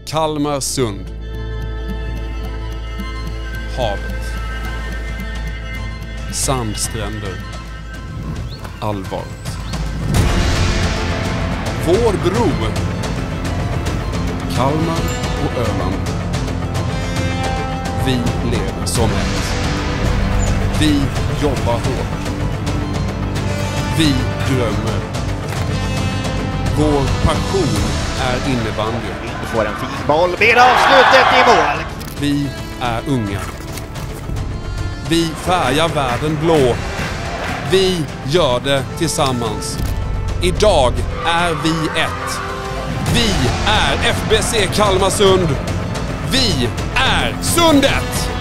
Kalmarsund. Havet. Sandstränder. Allvaret. Vår bro. Kalmar och Öland. Vi lever som ett. Vi jobbar hårt. Vi drömmer. Vår passion är innebandy. Vi får en fin boll med avslutet i mål. Vi är unga. Vi färgar världen blå. Vi gör det tillsammans. Idag är vi ett. Vi är FBC Kalmarsund. Vi är Sundet!